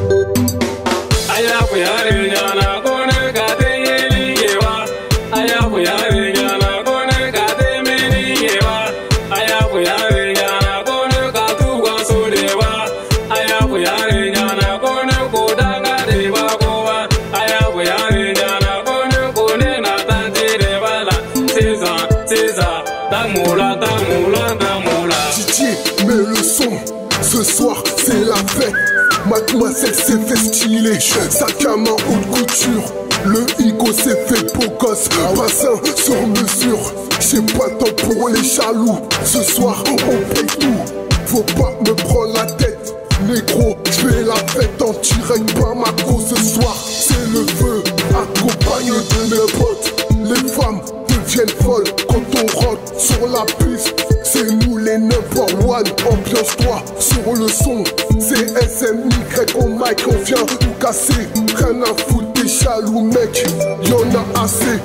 Ce soir c'est la fête, mademoiselle s'est fait stylé, sac à main haute couture, le higo s'est fait beau gosse, bassin sur mesure, j'ai pas le temps pour les jaloux, ce soir on paye tout, faut pas me prendre la tête, négro, j'fais la fête en direct Bamako ce soir, c'est le feu, accompagné de mes potes, les femmes deviennent folles quand on rentre sur la piste. C'est nous les number one, ambiance-toi sur le son. C'est SMY au mic, on vient tout casser. Rien à foutre des jaloux mec, y'en a assez.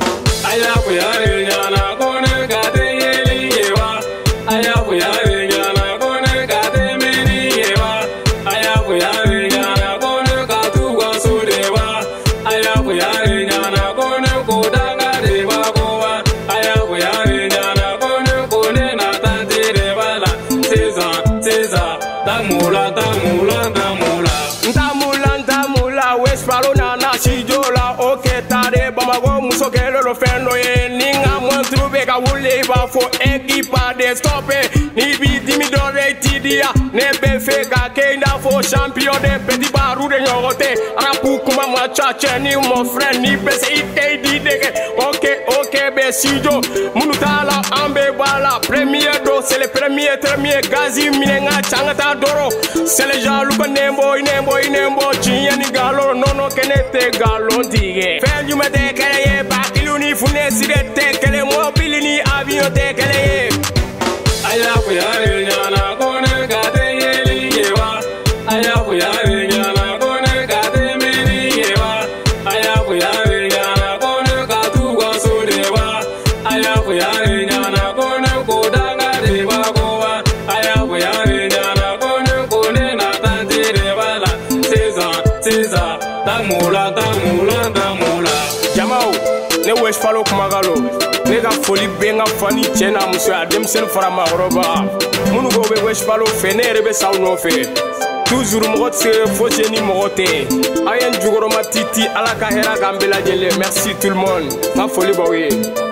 Lo fendo ye ninga montru be ka wule ba fo equipa de stopper ni bi dimidore tidia ne be fe ka kenda fo champion de petit baru de nyogote rapu kuma ma chache ni mon frère ni be se ite di dege ok be sijo munutala ambe bala premier do c'est le premier gazi minenga changata doro c'est le jalu ko nembo chieni galo nono kenete galo dige fe you me de kere ba ni fune sirete kele mobile ni avion te kele aya ku yare nyana kone gade yeli yewa aya ku yare nyana kone gade meni yewa aya ku yare nyana kone gatu goso dewa aya ku yare nyana kone kodanga dewa gowa aya ku yare nyana kone na tante dewa la seza tamula jamao ne wesh falo kumagalo ne ka foli benga fani tena muso ya demsen farama roba munu go be wesh falo fenere be saw no fe toujours mo se fo ni mote ayen jugoro matiti ala ka hera gambela jele merci tout le monde ma foli bawe